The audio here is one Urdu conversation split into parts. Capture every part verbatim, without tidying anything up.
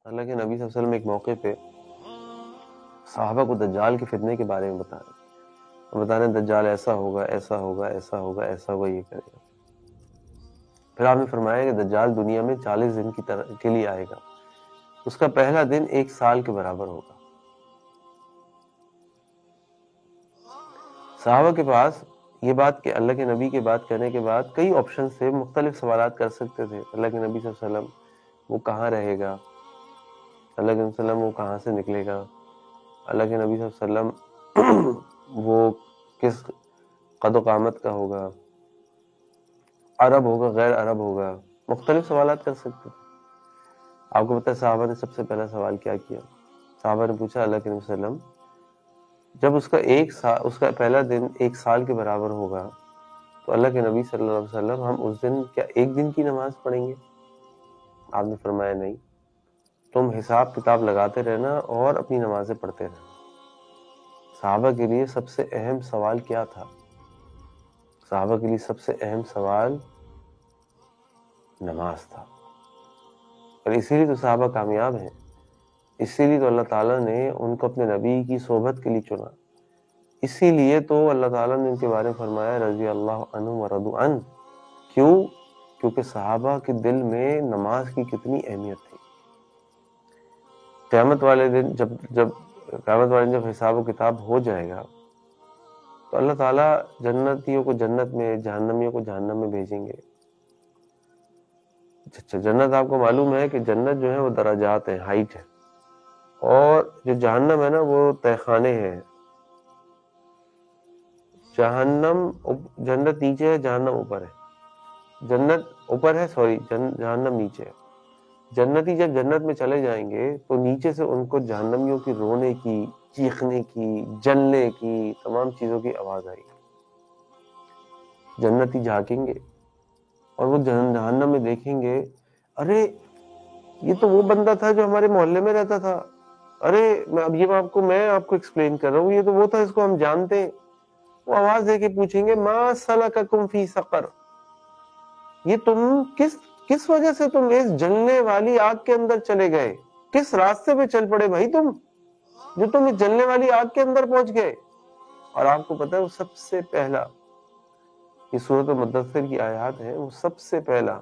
اللہ کے نبی صلی اللہ علیہ وسلم ایک موقع پہ صحابہ کو دجال کے فتنے کے بارے میں بتا رہے ہیں اور بتا رہے ہیں دجال ایسا ہوگا ایسا ہوگا ایسا ہوگا ایسا ہوگا یہ کرے گا. پھر آپ نے فرمایا کہ دجال دنیا میں چالیس دن کی طرح کے لیے آئے گا. اس کا پہلا دن ایک سال کے برابر ہوگا. صحابہ کے پاس یہ بات کہ اللہ کے نبی کے بات کرنے کے بعد کئی آپشن سے مختلف سوالات کر سکتے تھے. اللہ کے نبی صلی اللہ علیہ وسلم وہ کہاں رہے گا, اللہ کے نبی صلی اللہ علیہ وسلم وہ کہاں سے نکلے گا, اللہ کے نبی صلی اللہ علیہ وسلم وہ کس قد و قامت کا ہوگا, عرب ہوگا غیر عرب ہوگا, مختلف سوالات کر سکتے تھے. آپ کو پتہ ہے صحابہ نے سب سے پہلا سوال کیا کیا؟ صحابہ نے پوچھا اللہ کے نبی صلی اللہ علیہ وسلم جب اس کا ایک سال اس کا پہلا دن ایک سال کے برابر ہوگا تو اللہ کے نبی صلی اللہ علیہ وسلم ہم اس دن کیا ایک دن کی نماز پڑھیں گے؟ آپ نے فرمایا نہیں, تم حساب کتاب لگاتے رہنا اور اپنی نمازیں پڑھتے رہنا. صحابہ کے لیے سب سے اہم سوال کیا تھا؟ صحابہ کے لیے سب سے اہم سوال نماز تھا. اور اسی لیے تو صحابہ کامیاب ہیں, اسی لیے تو اللہ تعالیٰ نے ان کو اپنے نبی کی صحبت کے لیے چنا, اسی لیے تو اللہ تعالیٰ نے ان کے بارے میں فرمایا رضی اللہ عنہم ورضوا عنہ. کیوں؟ کیونکہ صحابہ کے دل میں نماز کی کتنی اہمیت تھی. قیامت والے دن جب جب قیامت والے دن جب حساب و کتاب ہو جائے گا تو اللہ تعالیٰ جنتیوں کو جنت میں, جہنمیوں کو جہنم میں بھیجیں گے. اچھا, جنت آپ کو معلوم ہے کہ جنت جو ہے وہ درجات ہیں, ہائٹ ہے, اور جو جہنم ہے نا وہ تہخانے ہیں. جہنم جنت نیچے ہے, جہنم اوپر ہے. جنت اوپر ہے, سوری جہنم نیچے ہے. جنتی جب جنت میں چلے جائیں گے تو نیچے سے ان کو جہنمیوں کی رونے کی, چیخنے کی, جلنے کی, تمام چیزوں کی آواز آئے گی. جنتی جھانکیں گے اور وہ جہنم میں دیکھیں گے, ارے یہ تو وہ بندہ تھا جو ہمارے محلے میں رہتا تھا, ارے میں اب یہ آپ کو میں آپ کو ایکسپلین کر رہا ہوں, یہ تو وہ تھا اس کو ہم جانتے ہیں. وہ آواز دے کے پوچھیں گے ما سلککم فی سقر, یہ تم کس کس وجہ سے تم اس جلنے والی آگ کے اندر چلے گئے, کس راستے پہ چل پڑے بھائی تم جو تم اس جلنے والی آگ کے اندر پہنچ گئے. اور آپ کو پتا ہے وہ سب سے پہلا, یہ سورۃ مدثر کی آیات ہے, وہ سب سے پہلا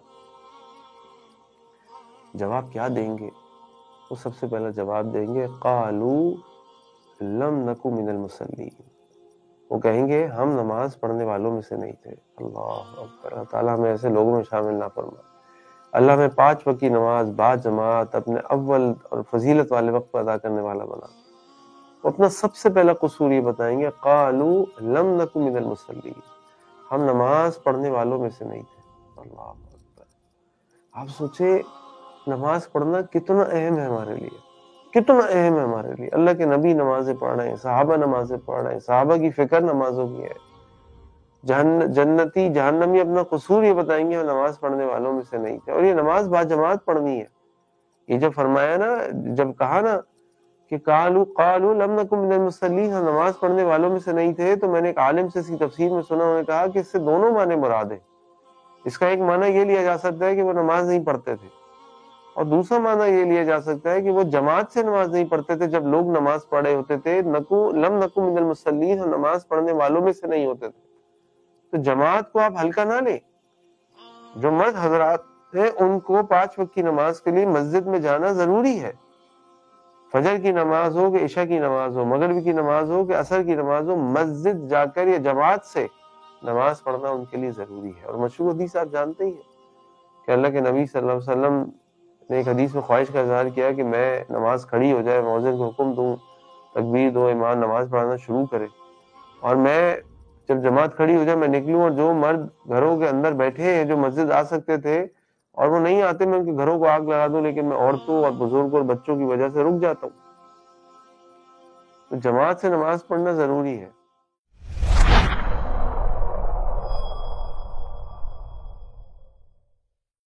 جواب کیا دیں گے؟ وہ سب سے پہلا جواب دیں گے قالوا لم نکو من المصلین. وہ کہیں گے ہم نماز پڑھنے والوں میں سے نہیں تھے. اللہ اکبر, اللہ تعالیٰ ہمیں ایسے لوگوں میں شامل نہ فرمائے. اللہ ہمیں پانچ وقت کی نماز با جماعت اپنے اول اور فضیلت والے وقت پر ادا کرنے والا بنا. وہ اپنا سب سے پہلا قصور یہ بتائیں گے قالوا لم نکو من المصلین, ہم نماز پڑھنے والوں میں سے نہیں تھے. اللہ اکبر. آپ سوچے نماز پڑھنا کتنا اہم ہے ہمارے لیے, کتنا اہم ہے ہمارے لیے. اللہ کے نبی نمازیں پڑھ رہے ہیں, صحابہ نمازیں پڑھ رہے ہیں, صحابہ کی فکر نمازوں کی ہے. جہن جنتی جہنمی اپنا قصور یہ بتائیں گے ہم نماز پڑھنے والوں میں سے نہیں تھے. اور یہ نماز با جماعت پڑھنی ہے. یہ جب فرمایا نا, جب کہا نا کہ قالوا قالوا لم نکن من المصلین, ہم نماز پڑھنے والوں میں سے نہیں تھے, تو میں نے ایک عالم سے اس کی تفسیر میں سنا, انہوں نے کہا کہ اس سے دونوں معنی مراد ہیں. اس کا ایک معنی یہ لیا جا سکتا ہے کہ وہ نماز نہیں پڑھتے تھے, اور دوسرا معنی یہ لیا جا سکتا ہے کہ وہ جماعت سے نماز نہیں پڑھتے تھے. جب لوگ نماز پڑھے ہوتے تھے نکو لم نکو من المصلین, ہم نماز پڑھنے والوں میں سے نہیں ہوتے تھے. تو جماعت کو آپ ہلکا نہ لیں. جو مرد حضرات ہیں ان کو پانچ وقت کی نماز کے لیے مسجد میں جانا ضروری ہے. فجر کی نماز ہو کہ عشاء کی نماز ہو, مغرب کی نماز ہو کہ عصر کی نماز ہو, مسجد جا کر یا جماعت سے نماز پڑھنا ان کے لیے ضروری ہے. اور مشہور حدیث آپ جانتے ہی ہیں کہ اللہ کے نبی صلی اللہ علیہ وسلم نے ایک حدیث میں خواہش کا اظہار کیا کہ میں نماز کھڑی ہو جائے, مؤذن کو حکم دوں, تکبیر دو, امام نماز پڑھانا شروع کرے, اور میں جب جماعت کھڑی ہو جائے میں نکلوں, اور جو مرد گھروں کے اندر بیٹھے ہیں جو مسجد آ سکتے تھے اور وہ نہیں آتے, میں ان کے گھروں کو آگ لگا دوں, لیکن میں عورتوں اور بزرگوں اور بچوں کی وجہ سے رک جاتا ہوں. تو جماعت سے نماز پڑھنا ضروری ہے.